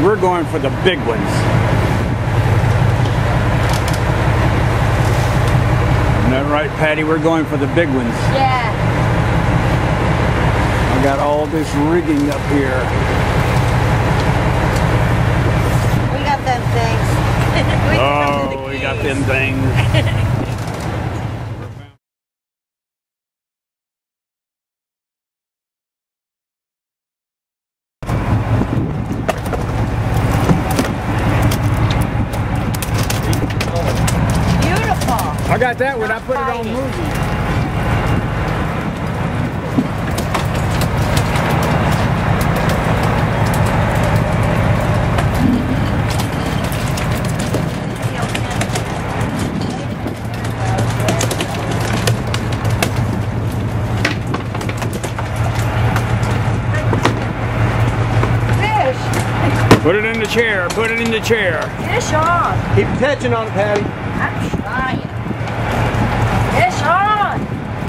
we're going for the big ones. Isn't that right, Patty? We're going for the big ones. Yeah. I got all this rigging up here. We got them things. We got them things. I got that one. I put it on movie. Fish. Put it in the chair. Put it in the chair. Fish on. Keep attention on it, Patty. I'm trying. Fish on!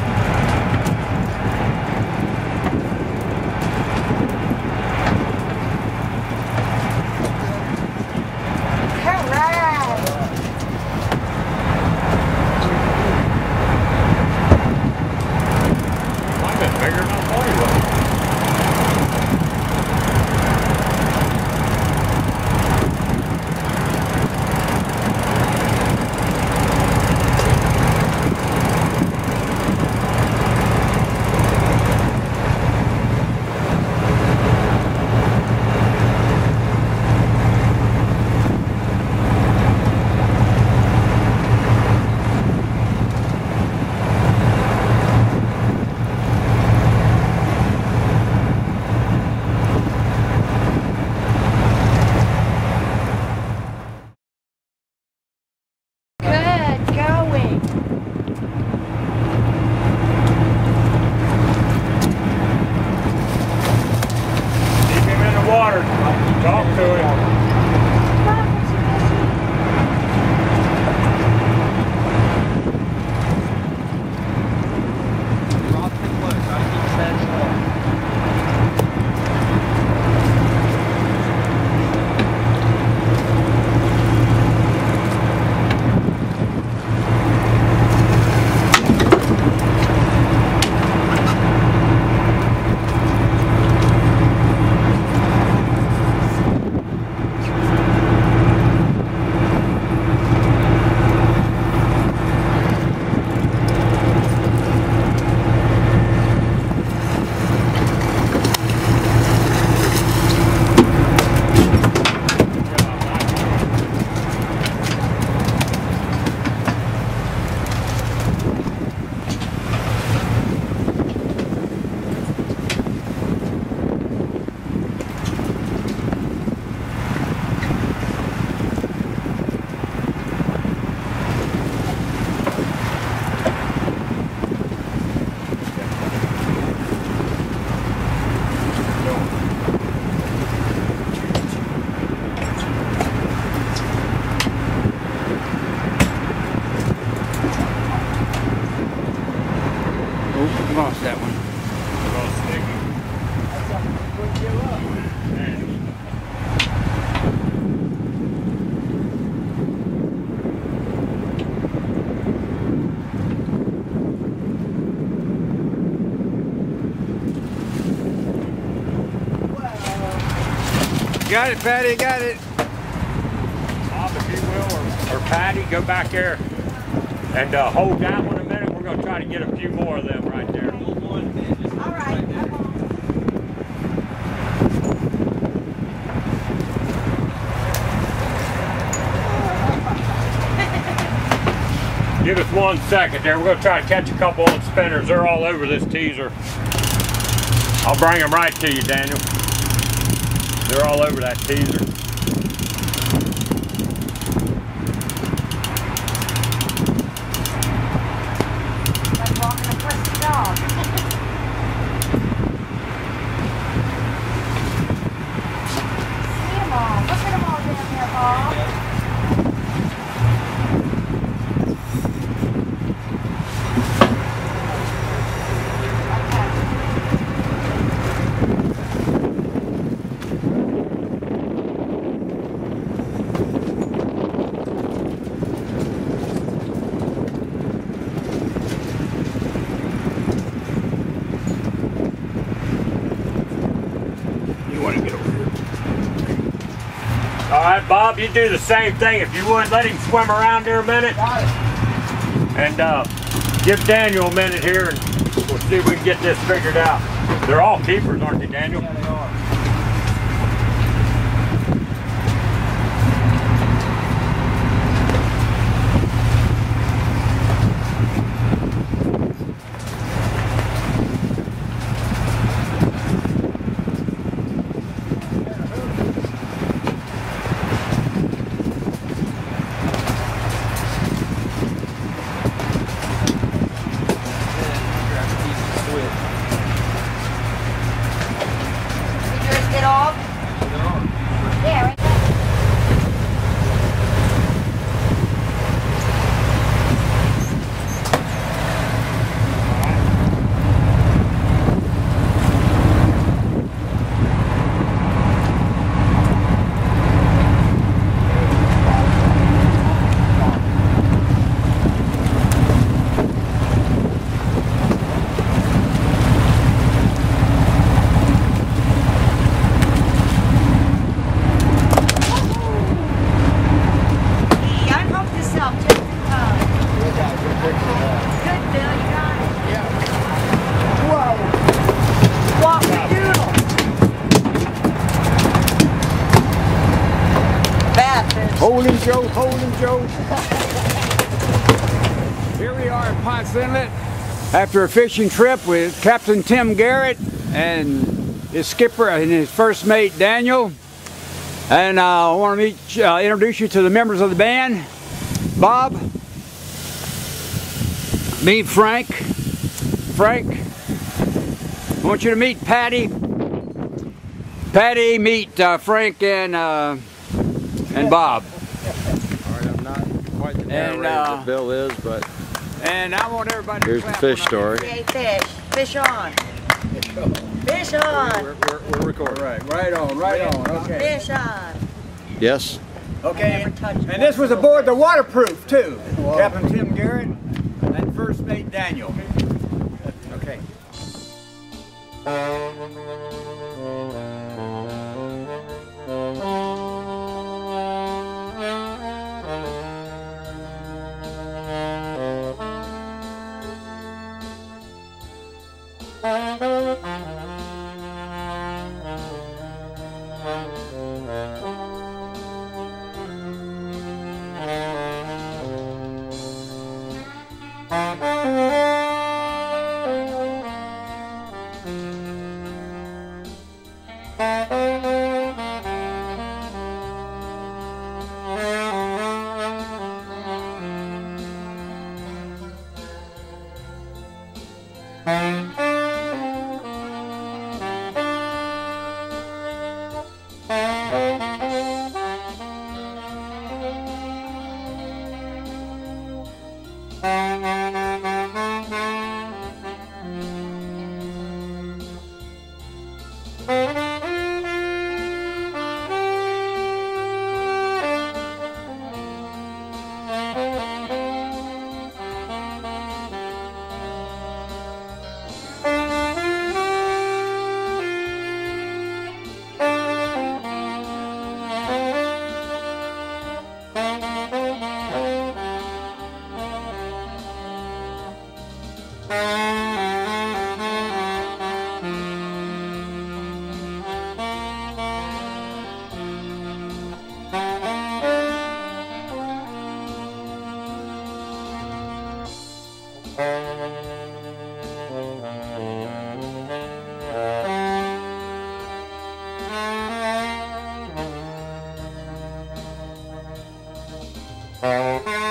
Hooray! I've been bigger than I thought it was. Talk to him. Lost that one. Got it, Patty, got it. Bob, if you will, or Patty, go back there and hold that one a minute. We're going to try to get a few more of them right there. All right. Give us 1 second there. We're going to try to catch a couple on spinners. They're all over this teaser. I'll bring them right to you, Daniel. They're all over that teaser. Like walking a pussy dog. See them all. Look at them all down there, Bob. All right, Bob, you do the same thing. If you would, let him swim around there a minute. Got it. And give Daniel a minute here, and we'll see if we can get this figured out. They're all keepers, aren't they, Daniel? Yeah, they are. Get off? Yeah, right there. Hold him, Joe. Hold him, Joe. Here we are at Ponce Inlet after a fishing trip with Captain Tim Garrett and his skipper and his first mate Daniel. And I want to introduce you to the members of the band. Bob, meet Frank. Frank, I want you to meet Patty. Patty, meet Frank and Bob. All right, I'm not quite the narrator that Bill is, but And I want everybody to here's the clap fish when I- story. Yay, fish. Fish on. Fish on. We're recording. Right on, okay. Fish on. Yes? Okay, Never touch and this was aboard the waterproof too. Captain Tim Garrett and first mate Daniel. Okay. Thank you.